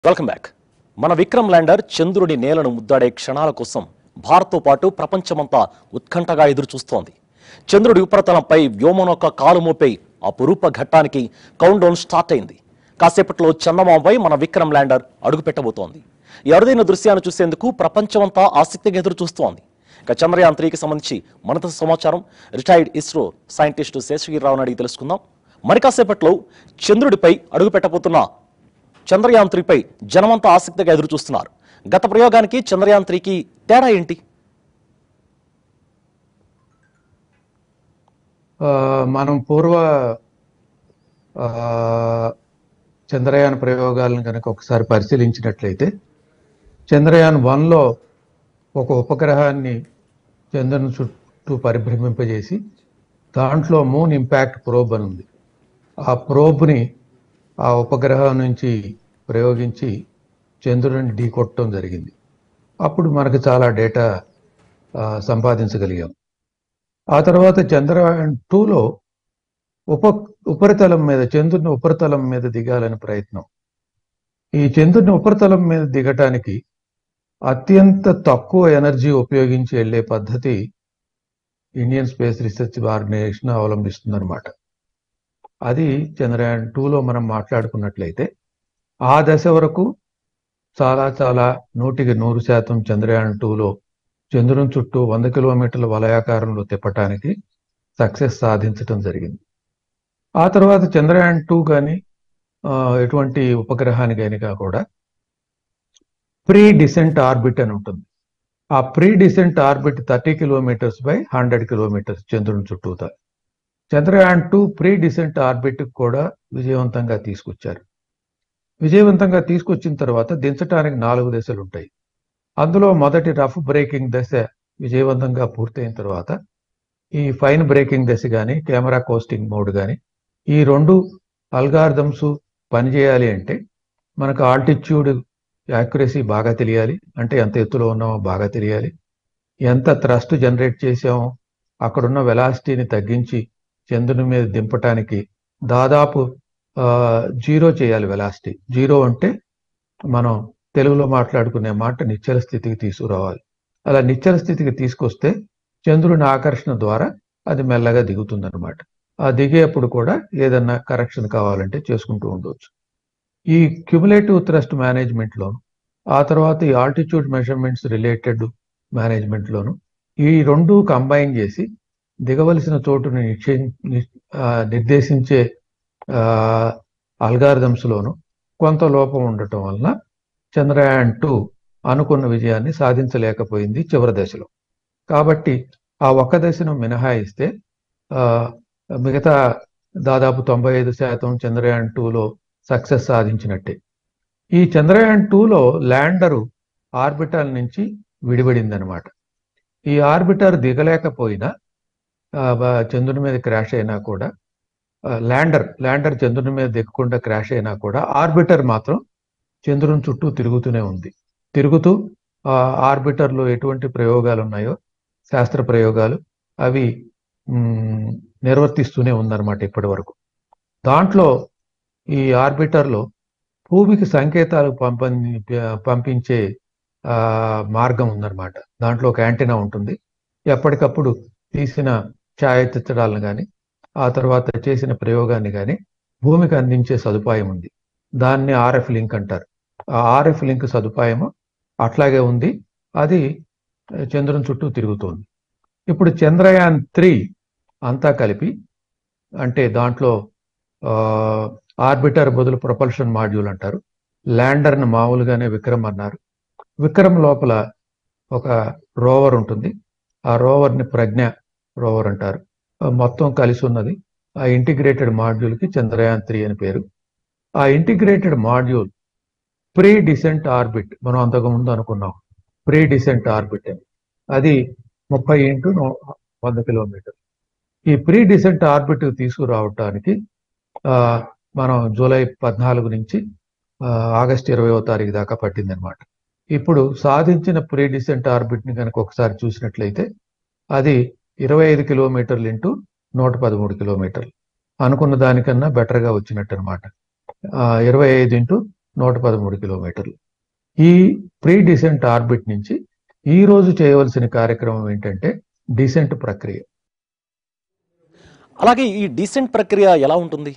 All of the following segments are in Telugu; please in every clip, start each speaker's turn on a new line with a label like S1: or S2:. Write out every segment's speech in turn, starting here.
S1: Welcome back. మన విక్రమ్ ల్యాండర్ చంద్రుడి నేలను ముద్దాడే క్షణాల కోసం భారత్తో పాటు ప్రపంచమంతా ఉత్కంఠగా ఎదురు చూస్తోంది. చంద్రుడి ఉపరితలంపై వ్యోమనౌక కాలు మోపే అపురూప ఘట్టానికి కౌంట్ డౌన్ స్టార్ట్ అయింది. కాసేపట్లో చందమామపై మన విక్రమ్ ల్యాండర్ అడుగు పెట్టబోతోంది. ఈ అరుదైన దృశ్యాన్ని చూసేందుకు ప్రపంచమంతా ఆసక్తిగా ఎదురు చూస్తోంది. ఇక చంద్రయాన్-3కి సంబంధించి మరింత సమాచారం రిటైర్డ్ ఇస్రో సైంటిస్టు శేషగిరి రావుని అడిగి తెలుసుకుందాం. మరి కాసేపట్లో చంద్రుడిపై అడుగు పెట్టబోతున్న చంద్రయాన్-3పై జనమంతా ఆసక్తిగా ఎదురు చూస్తున్నారు. గత ప్రయోగానికి చంద్రయాన్-3కి తేడా ఏంటి?
S2: మనం పూర్వ చంద్రయాన్ ప్రయోగాలను కనుక ఒకసారి పరిశీలించినట్లయితే చంద్రయాన్-1లో ఒక ఉపగ్రహాన్ని చంద్రుని చుట్టూ పరిభ్రమింపజేసి దాంట్లో మూన్ ఇంపాక్ట్ ప్రోబ్ అని ఉంది. ఆ ప్రోబ్ని ఆ ఉపగ్రహం నుంచి ప్రయోగించి చంద్రుడిని ఢీకొట్టడం జరిగింది. అప్పుడు మనకు చాలా డేటా సంపాదించగలిగాం. ఆ తర్వాత చంద్రయాన్-2లో ఉపరితలం మీద చంద్రుని ఉపరితలం మీద దిగాలని ప్రయత్నం. ఈ చంద్రుని ఉపరితలం మీద దిగటానికి అత్యంత తక్కువ ఎనర్జీ ఉపయోగించి వెళ్లే పద్ధతి ఇండియన్ స్పేస్ రీసెర్చ్ ఆర్గనైజేషన్ అవలంబిస్తుందన్నమాట. అది చంద్రయాన్-2లో మనం మాట్లాడుకున్నట్లయితే ఆ దశ వరకు చాలా 100% చంద్రయాన్-2లో చంద్రుని చుట్టూ 100 కిలోమీటర్ల వలయాకారంలో తిప్పటానికి సక్సెస్ సాధించడం జరిగింది. ఆ తర్వాత చంద్రయాన్-2 కానీ ఎటువంటి ఉపగ్రహానికి కనుక కూడా ప్రీ డిసెంట్ ఆర్బిట్ అని ఉంటుంది. ఆ pre descent orbit 30 kilometres by 100 kilometres చంద్రుని చుట్టూతా. చంద్రయాన్-2 ప్రీ డిసెంట్ ఆర్బిట్ కూడా విజయవంతంగా తీసుకొచ్చారు. విజయవంతంగా తీసుకొచ్చిన తర్వాత దించడానికి 4 దశలు ఉంటాయి. అందులో మొదటి రఫ్ బ్రేకింగ్ దశ విజయవంతంగా పూర్తయిన తర్వాత ఈ ఫైన్ బ్రేకింగ్ దశ కానీ కెమెరా కోస్టింగ్ మోడ్ కానీ ఈ 2 అల్గారిథమ్స్ పనిచేయాలి అంటే మనకు ఆల్టిట్యూడ్ యాక్యురసీ బాగా తెలియాలి. అంటే ఎంత ఎత్తులో ఉన్నామో బాగా తెలియాలి. ఎంత థ్రస్ట్ జనరేట్ చేసామో అక్కడున్న వెలాసిటీని తగ్గించి చంద్రుని మీద దింపటానికి దాదాపు 0 చేయాలి వెలాసిటీ. 0 అంటే మనం తెలుగులో మాట్లాడుకునే మాట నిశ్చల స్థితికి తీసుకురావాలి. అలా నిశ్చల స్థితికి తీసుకొస్తే చంద్రుని ఆకర్షణ ద్వారా అది మెల్లగా దిగుతుందన్నమాట. ఆ దిగేప్పుడు కూడా ఏదన్నా కరెక్షన్ కావాలంటే చేసుకుంటూ ఉండవచ్చు. ఈ క్యుములేటివ్ థ్రస్ట్ మేనేజ్మెంట్లోను ఆ తర్వాత ఈ ఆల్టిట్యూడ్ మెజర్మెంట్స్ రిలేటెడ్ మేనేజ్మెంట్లోను ఈ 2 కంబైన్ చేసి దిగవలసిన చోటుని నిర్దేశించే అల్గారిథమ్స్లోను కొంత లోపం ఉండటం వలన చంద్రయాన్-2 అనుకున్న విజయాన్ని సాధించలేకపోయింది చివరి దశలో. కాబట్టి ఆ ఒక్క దశను మినహాయిస్తే మిగతా దాదాపు 95% చంద్రయాన్-2లో సక్సెస్ సాధించినట్టే. ఈ చంద్రయాన్-2లో ల్యాండరు ఆర్బిటర్ నుంచి విడిపడింది అనమాట. ఈ ఆర్బిటర్ దిగలేకపోయినా చంద్రుని మీద క్రాష్ అయినా కూడా ల్యాండర్ చంద్రుని మీద దిగకుండా క్రాష్ అయినా కూడా ఆర్బిటర్ మాత్రం చంద్రుని చుట్టూ తిరుగుతూనే ఉంది. తిరుగుతూ ఆర్బిటర్లో ఎటువంటి ప్రయోగాలు ఉన్నాయో శాస్త్ర ప్రయోగాలు అవి నిర్వర్తిస్తూనే ఉందన్నమాట ఇప్పటి వరకు. దాంట్లో ఈ ఆర్బిటర్లో భూమికి సంకేతాలు పంపించే మార్గం ఉందన్నమాట. దాంట్లో ఒక యాంటెనా ఉంటుంది. ఎప్పటికప్పుడు తీసిన ఛాయాచిత్రాలను కానీ ఆ తర్వాత చేసిన ప్రయోగాన్ని కానీ భూమికి అందించే సదుపాయం ఉంది. దాన్ని RF లింక్ అంటారు. ఆ RF లింక్ సదుపాయము అట్లాగే ఉంది. అది చంద్రుని చుట్టూ తిరుగుతోంది. ఇప్పుడు చంద్రయాన్-3 అంతా కలిపి అంటే దాంట్లో ఆర్బిటర్ బదులు ప్రొపల్షన్ మాడ్యూల్ అంటారు. ల్యాండర్ను మామూలుగానే విక్రమ్ అన్నారు. విక్రమ్ లోపల ఒక రోవర్ ఉంటుంది. ఆ రోవర్ని ప్రజ్ఞ రోవర్ అంటారు. మొత్తం కలిసి ఉన్నది. ఆ ఇంటిగ్రేటెడ్ మాడ్యూల్కి చంద్రయాన్-3 అని పేరు. ఆ integrated module pre descent orbit మనం అంతకుముందు అనుకున్నాం ప్రీ డిసెంట్ ఆర్బిట్ అని. అది 30 × 100 కిలోమీటర్. ఈ ప్రీ డిసెంట్ ఆర్బిట్ తీసుకురావటానికి మనం జూలై 14 నుంచి ఆగస్టు 20వ తారీఖు దాకా పట్టింది అనమాట. ఇప్పుడు సాధించిన ప్రీ డిసెంట్ ఆర్బిట్ని కనుక ఒకసారి చూసినట్లయితే అది 25 కిలోమీటర్లు × 113 కిలోమీటర్లు. అనుకున్న దానికన్నా బెటర్గా వచ్చినట్టు అనమాట. 25 × 113 కిలోమీటర్లు. ఈ ప్రీ డిసెంట్ ఆర్బిట్ నుంచి ఈ రోజు చేయవలసిన కార్యక్రమం ఏంటంటే డిసెంట్ ప్రక్రియ.
S1: అలాగే ఈ డీసెంట్ ప్రక్రియ ఎలా ఉంటుంది?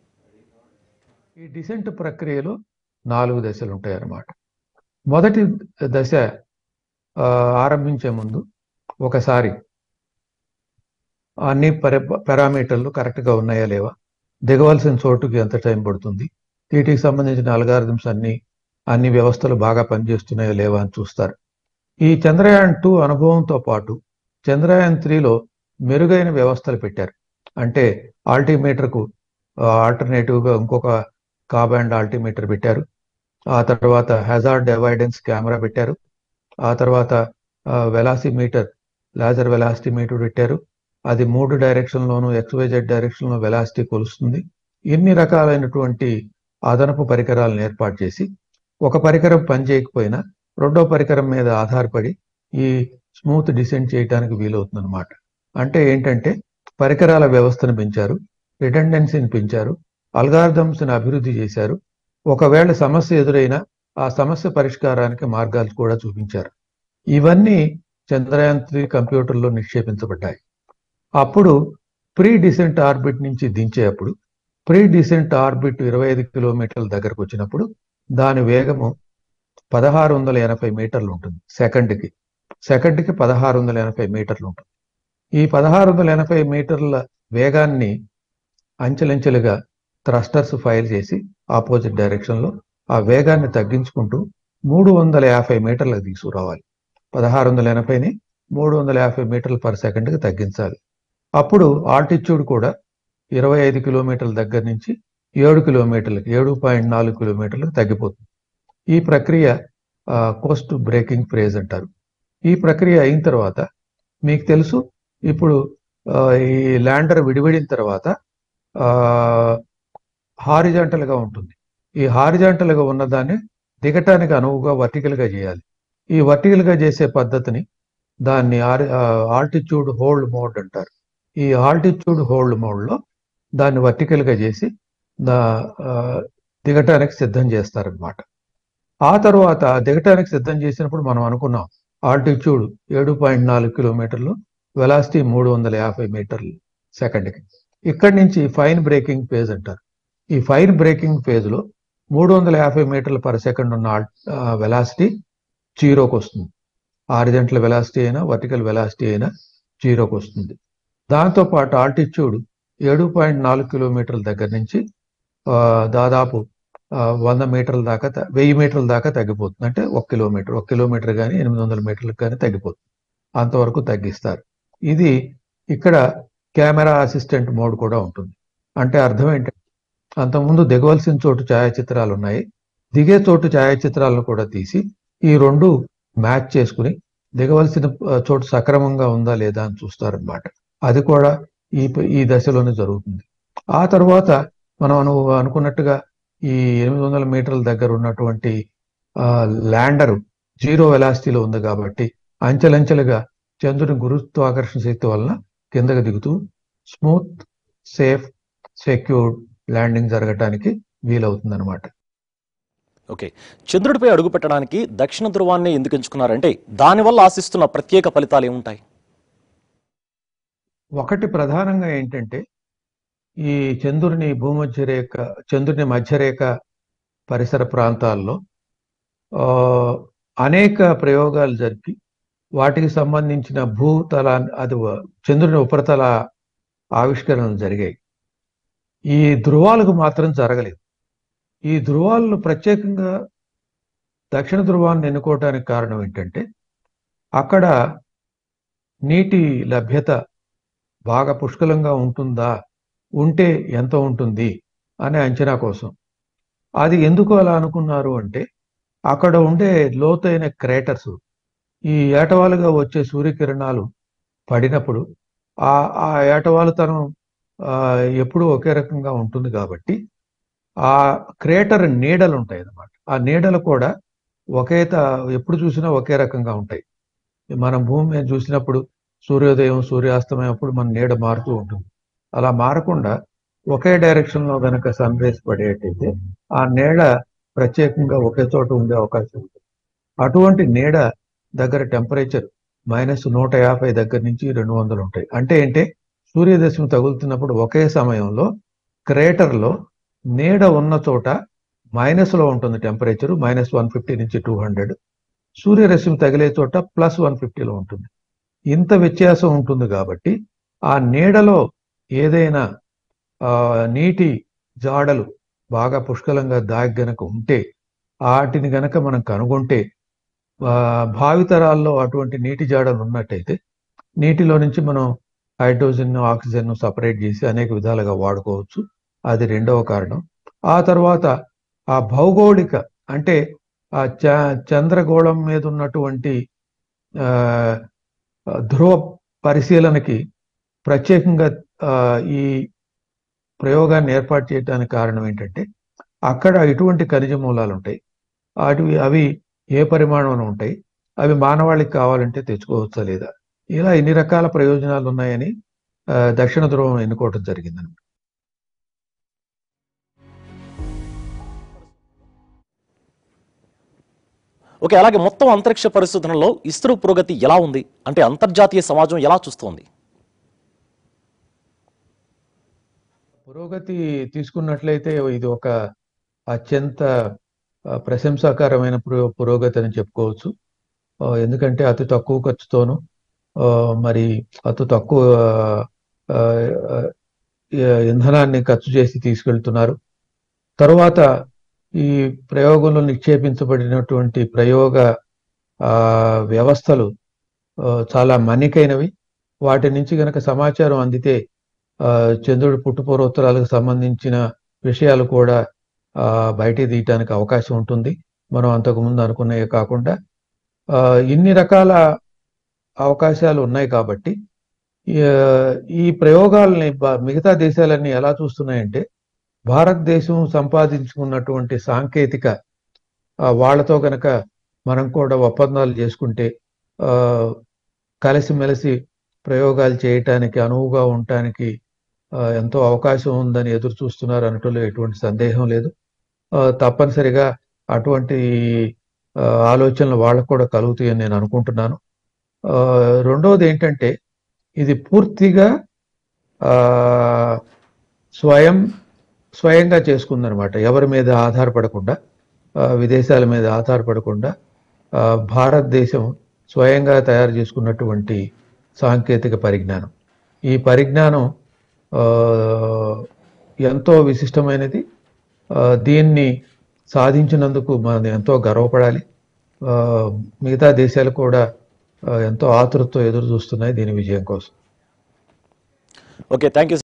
S2: ఈ డిసెంట్ ప్రక్రియలో 4 దశలు ఉంటాయన్నమాట. మొదటి దశ ఆరంభించే ముందు ఒకసారి అన్ని పారామీటర్లు కరెక్ట్గా ఉన్నాయా లేవా, దిగవలసిన చోటుకి ఎంత టైం పడుతుంది, వీటికి సంబంధించిన అల్గారిథమ్స్ అన్ని వ్యవస్థలు బాగా పనిచేస్తున్నాయా లేవా అని చూస్తారు. ఈ చంద్రయాన్-2 అనుభవంతో పాటు చంద్రయాన్-3లో మెరుగైన వ్యవస్థలు పెట్టారు. అంటే ఆల్టీమీటర్కు ఆల్టర్నేటివ్గా ఇంకొక కాబయాండ్ ఆల్టీమీటర్ పెట్టారు. ఆ తర్వాత హజార్డ్ అవాయిడెన్స్ కెమెరా పెట్టారు. ఆ తర్వాత వెలాసిమీటర్, లేజర్ వెలాసిటీ మీటర్ పెట్టారు. అది 3 డైరెక్షన్లోనూ XYZ డైరెక్షన్లో వెలాసిటీ కొలుస్తుంది. ఇన్ని రకాలైనటువంటి అదనపు పరికరాలను ఏర్పాటు చేసి ఒక పరికరం పనిచేయకపోయినా రెండో పరికరం మీద ఆధారపడి ఈ స్మూత్ డిసెంట్ చేయడానికి వీలవుతుంది అనమాట. అంటే ఏంటంటే పరికరాల వ్యవస్థను పెంచారు, రిటెండెన్సీని పెంచారు, అల్గారిథమ్స్ని అభివృద్ధి చేశారు. ఒకవేళ సమస్య ఎదురైనా ఆ సమస్య పరిష్కారానికి మార్గాలు కూడా చూపించారు. ఇవన్నీ చంద్రయాన్-3 కంప్యూటర్లో నిక్షేపించబడ్డాయి. అప్పుడు ప్రీ డిసెంట్ ఆర్బిట్ నుంచి దించేటప్పుడు ప్రీ డిసెంట్ ఆర్బిట్ 25 కిలోమీటర్ల దగ్గరకు వచ్చినప్పుడు దాని వేగము 1680 మీటర్లు ఉంటుంది. సెకండ్కి 1680 మీటర్లు ఉంటుంది. ఈ 1680 మీటర్ల వేగాన్ని అంచెలంచెలుగా థ్రస్టర్స్ ఫైర్ చేసి ఆపోజిట్ డైరెక్షన్లో ఆ వేగాన్ని తగ్గించుకుంటూ 350 మీటర్లకు తీసుకురావాలి. 1680ని 350 మీటర్లు పర్ సెకండ్కి తగ్గించాలి. అప్పుడు ఆల్టిట్యూడ్ కూడా 25 కిలోమీటర్ల దగ్గర నుంచి 7.4 కిలోమీటర్లకు తగ్గిపోతుంది. ఈ ప్రక్రియ కోస్ట్ బ్రేకింగ్ ఫ్రేజ్ అంటారు. ఈ ప్రక్రియ అయిన తర్వాత మీకు తెలుసు, ఇప్పుడు ఈ ల్యాండర్ విడివిడిన తర్వాత హారిజాంటల్గా ఉంటుంది. ఈ హారిజాంటల్గా ఉన్నదాన్ని దిగటానికి అనువుగా వర్టికల్గా చేయాలి. ఈ వర్టికల్గా చేసే పద్ధతిని దాన్ని ఆల్టిట్యూడ్ హోల్డ్ మోడ్ అంటారు. ఈ ఆల్టిట్యూడ్ హోల్డ్ మోడ్లో దాన్ని వర్టికల్గా చేసి దిగటానికి సిద్ధం చేస్తారనమాట. ఆ తర్వాత దిగటానికి సిద్ధం చేసినప్పుడు మనం అనుకున్నాం ఆల్టిట్యూడ్ 7.4 కిలోమీటర్లు, వెలాసిటీ 350 మీటర్లు సెకండ్కి. ఇక్కడి నుంచి ఫైన్ బ్రేకింగ్ ఫేజ్ అంటారు. ఈ ఫైన్ బ్రేకింగ్ ఫేజ్లో 350 మీటర్ల పర్ సెకండ్ ఉన్న వెలాసిటీ జీరోకి వస్తుంది. హారిజంటల్ వెలాసిటీ అయినా వర్టికల్ వెలాసిటీ అయినా జీరోకి వస్తుంది. దాంతోపాటు ఆల్టిట్యూడ్ 7.4 కిలోమీటర్ల దగ్గర నుంచి దాదాపు 100 మీటర్ల దాకా 1000 మీటర్ల దాకా తగ్గిపోతుంది. అంటే 1 కిలోమీటర్ కానీ 800 మీటర్లకు కానీ తగ్గిపోతుంది. అంతవరకు తగ్గిస్తారు. ఇది ఇక్కడ కెమెరా అసిస్టెంట్ మోడ్ కూడా ఉంటుంది. అంటే అర్థం ఏంటంటే అంతకుముందు దిగవలసిన చోటు ఛాయాచిత్రాలు ఉన్నాయి, దిగే చోటు ఛాయాచిత్రాలను కూడా తీసి ఈ రెండు మ్యాచ్ చేసుకుని దిగవలసిన చోటు సక్రమంగా ఉందా లేదా అని చూస్తారనమాట. అది కూడా ఈ దశలోనే జరుగుతుంది. ఆ తర్వాత మనం అనుకున్నట్టుగా ఈ 800 మీటర్ల దగ్గర ఉన్నటువంటి ల్యాండరు జీరో వెలాసిటీలో ఉంది కాబట్టి అంచెలంచెలుగా చంద్రుని గురుత్వాకర్షణ శక్తి వలన కిందకి దిగుతూ స్మూత్, సేఫ్, సెక్యూర్డ్ ల్యాండింగ్ జరగటానికి వీలవుతుంది అనమాట.
S1: ఓకే, చంద్రుడిపై అడుగు పెట్టడానికి దక్షిణ ధృవాన్ని ఎందుకు ఎంచుకున్నారంటే దానివల్ల ఆశిస్తున్న ప్రత్యేక ఫలితాలు ఏముంటాయి?
S2: ఒకటి ప్రధానంగా ఏంటంటే ఈ చంద్రుని మధ్యరేఖ పరిసర ప్రాంతాల్లో అనేక ప్రయోగాలు జరిపి వాటికి సంబంధించిన చంద్రుని ఉపరితల ఆవిష్కరణలు జరిగాయి. ఈ ధృవాలకు మాత్రం జరగలేదు. ఈ ధృవాలను ప్రత్యేకంగా దక్షిణ ధృవాన్ని ఎన్నుకోవటానికి కారణం ఏంటంటే అక్కడ నీటి లభ్యత బాగా పుష్కలంగా ఉంటుందా, ఉంటే ఎంత ఉంటుంది అనే అంచనా కోసం. అది ఎందుకు అలా అనుకున్నారు అంటే అక్కడ ఉండే లోతైన క్రేటర్స్ ఈ ఏటవాలుగా వచ్చే సూర్యకిరణాలు పడినప్పుడు ఆ ఏటవాలుతనం ఎప్పుడూ ఒకే రకంగా ఉంటుంది కాబట్టి ఆ క్రేటర్ నీడలు ఉంటాయి అన్నమాట. ఆ నీడలు కూడా ఎప్పుడు చూసినా ఒకే రకంగా ఉంటాయి. మనం భూమి మీద చూసినప్పుడు సూర్యోదయం, సూర్యాస్తమయం అప్పుడు మన నీడ మారుతూ ఉంటుంది. అలా మారకుండా ఒకే డైరెక్షన్లో కనుక సన్ రేస్ పడేటైతే ఆ నీడ ప్రత్యేకంగా ఒకే చోట ఉండే అవకాశం ఉంటుంది. అటువంటి నీడ దగ్గర టెంపరేచర్ -150 దగ్గర నుంచి 200 ఉంటాయి. అంటే సూర్యరశ్మి తగులుతున్నప్పుడు ఒకే సమయంలో క్రేటర్లో నీడ ఉన్న చోట మైనస్లో ఉంటుంది టెంపరేచర్, -150 నుంచి 200. సూర్యరశ్మి తగిలే చోట +150లో ఉంటుంది. ఇంత వ్యత్యాసం ఉంటుంది కాబట్టి ఆ నీడలో ఏదైనా నీటి జాడలు బాగా పుష్కలంగా దాగి గనక ఉంటే, వాటిని గనక మనం కనుగొంటే, భావితరాల్లో అటువంటి నీటి జాడలు ఉన్నట్టయితే నీటిలో నుంచి మనం హైడ్రోజన్, ఆక్సిజన్ సపరేట్ చేసి అనేక విధాలుగా వాడుకోవచ్చు. అది రెండవ కారణం. ఆ తర్వాత ఆ భౌగోళిక అంటే ఆ చంద్రగోళం మీద ఉన్నటువంటి ధ్రువ పరిశీలనకి ప్రత్యేకంగా ఈ ప్రయోగాన్ని ఏర్పాటు చేయడానికి కారణం ఏంటంటే, అక్కడ ఎటువంటి ఖనిజ మూలాలు ఉంటాయి, అవి ఏ పరిమాణంలో ఉంటాయి, అవి మానవాళికి కావాలంటే తెచ్చుకోవచ్చా లేదా, ఇలా ఎన్ని రకాల ప్రయోజనాలు ఉన్నాయని దక్షిణ ధ్రువం ఎన్నుకోవడం జరిగిందని.
S1: ఓకే, అలాగే మొత్తం అంతరిక్ష పరిశోధనలో ఇస్రో పురోగతి ఎలా ఉంది అంటే అంతర్జాతీయ సమాజం ఎలా చూస్తోంది?
S2: పురోగతి తీసుకున్నట్లయితే ఇది ఒక అత్యంత ప్రశంసాకరమైన పురోగతి అని చెప్పుకోవచ్చు. ఎందుకంటే అతి తక్కువ ఖర్చుతోను మరి అతి తక్కువ ఇంధనాన్ని ఖర్చు చేసి తీసుకెళ్తున్నారు. తరువాత ఈ ప్రయోగంలో నిక్షేపించబడినటువంటి ప్రయోగ వ్యవస్థలు చాలా మన్నికైనవి. వాటి నుంచి గనక సమాచారం అందితే చంద్రుడి పుట్టుపూర్వోత్తరాలకు సంబంధించిన విషయాలు కూడా బయటికి తీయటానికి అవకాశం ఉంటుంది. మనం అంతకుముందు అనుకున్నవి కాకుండా ఇన్ని రకాల అవకాశాలు ఉన్నాయి కాబట్టి ఈ ప్రయోగాలని మిగతా దేశాలన్నీ ఎలా చూస్తున్నాయంటే, భారతదేశం సంపాదించుకున్నటువంటి సాంకేతిక వాళ్ళతో గనక మనం కూడా ఒప్పందాలు చేసుకుంటే కలిసిమెలిసి ప్రయోగాలు చేయటానికి అనువుగా ఉండటానికి ఎంతో అవకాశం ఉందని ఎదురు చూస్తున్నారు అనటంలో ఎటువంటి సందేహం లేదు. తప్పనిసరిగా అటువంటి ఆలోచనలు వాళ్ళకు కూడా కలుగుతాయని నేను అనుకుంటున్నాను. రెండవది ఏంటంటే, ఇది పూర్తిగా స్వయంగా చేసుకుందనమాట. ఎవరి మీద ఆధారపడకుండా, విదేశాల మీద ఆధారపడకుండా భారతదేశం స్వయంగా తయారు చేసుకున్నటువంటి సాంకేతిక పరిజ్ఞానం. ఈ పరిజ్ఞానం ఎంతో విశిష్టమైనది. దీన్ని సాధించినందుకు మనం ఎంతో గర్వపడాలి. మిగతా దేశాలు కూడా ఎంతో ఆతృతతో ఎదురు చూస్తున్నాయి దీని విజయం కోసం.
S1: Okay, thank you.